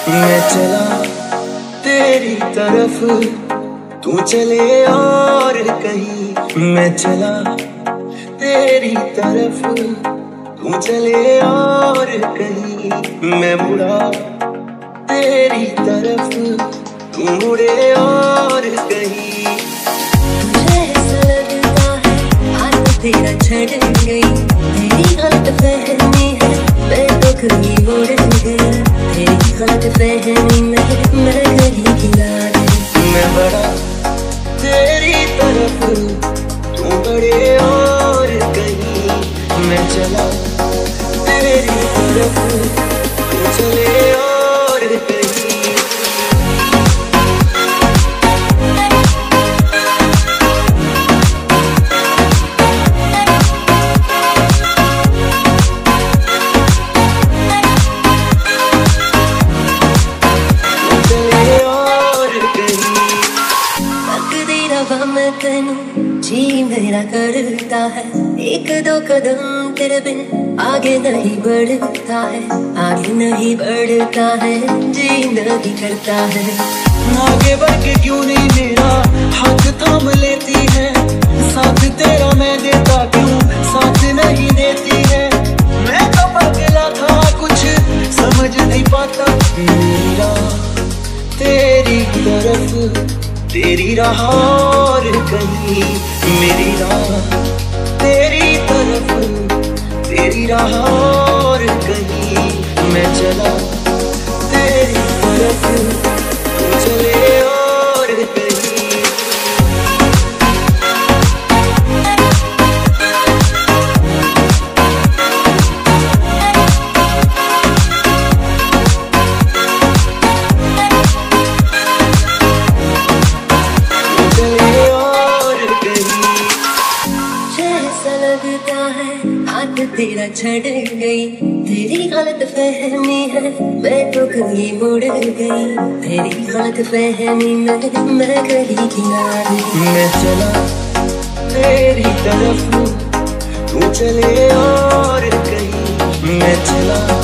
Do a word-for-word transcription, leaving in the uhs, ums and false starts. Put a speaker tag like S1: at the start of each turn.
S1: मैं चला तेरी तरफ, तू चले और कहीं। मैं चला तेरी तरफ, तू चले और कहीं। मैं मुड़ा तेरी तरफ, तू मुड़े और कहीं।
S2: मुझे ऐसा लगता है हाथ तेरा छड़ गई, तेरी गलत फहमी है, मैं तो कहीं उड़ गया। तेरी गलत फहमी में मैं कहीं गिरा गया।
S1: मैं बढ़ा तेरी तरफ, तू बढ़े और कहीं। मैं चला तेरी तरफ, तू चले और कहीं।
S2: मैं कहूँ जी मेरा करता है, एक दो कदम तेरे बिन आगे नहीं बढ़ता है, आगे नहीं बढ़ता है, जी नहीं करता है।
S1: आगे बढ़ के क्यों नहीं मेरा हाथ थाम लेती है, साथ तेरा मैं देता क्यों साथ नहीं देती है। मैं तो पगला था कुछ समझ नहीं पाता, मेरा तेरी तरफ तेरी राह और कहीं। मेरी राह तेरी तरफ, तेरी राह और कहीं। मैं चला तेरी तरफ, तू चले और कहीं।
S2: हाथ तेरा छड़ गई, तेरी गलत फहमी है, मैं तो कहीं मुड़ गई। तेरी गलत फहमी में मैं कहीं गिरा गई।
S1: मैं चला तेरी तरफ, तू चले और कहीं। मैं चला